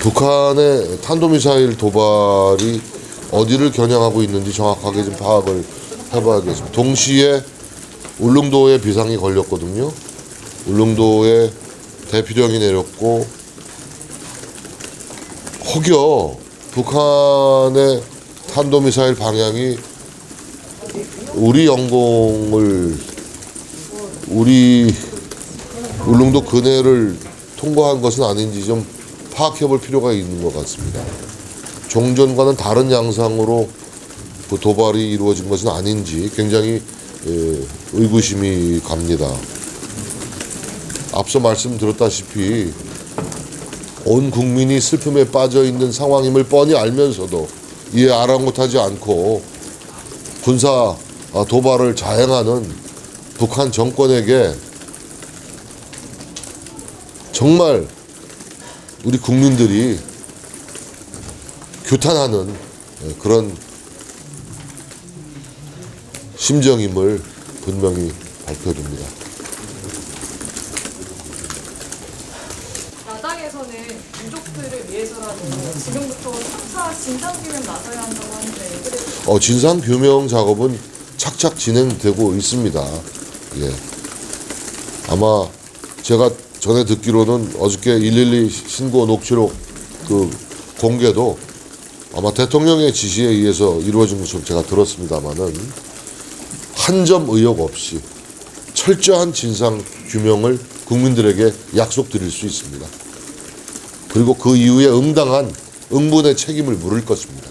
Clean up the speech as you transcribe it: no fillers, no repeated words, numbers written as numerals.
북한의 탄도미사일 도발이 어디를 겨냥하고 있는지 정확하게 좀 파악을 해봐야겠습니다. 동시에 울릉도에 비상이 걸렸거든요. 울릉도에 대피령이 내렸고 혹여 북한의 탄도미사일 방향이 우리 영공을 우리 울릉도 근해를 통과한 것은 아닌지 좀 파악해 볼 필요가 있는 것 같습니다. 종전과는 다른 양상으로 그 도발이 이루어진 것은 아닌지 굉장히 의구심이 갑니다. 앞서 말씀드렸다시피 온 국민이 슬픔에 빠져 있는 상황임을 뻔히 알면서도 이에 아랑곳하지 않고 군사 도발을 자행하는 북한 정권에게 정말 우리 국민들이 규탄하는 그런 심정임을 분명히 밝혀둡니다. 야당에서는 유족들을 위해서라도 지금부터 3차 진상규명 나서야 한다고 하는데 진상규명 작업은 착착 진행되고 있습니다. 예. 아마 제가 전에 듣기로는 어저께 112 신고 녹취록 그 공개도 아마 대통령의 지시에 의해서 이루어진 것으로 제가 들었습니다만은 한 점 의혹 없이 철저한 진상 규명을 국민들에게 약속드릴 수 있습니다. 그리고 그 이후에 응당한 응분의 책임을 물을 것입니다.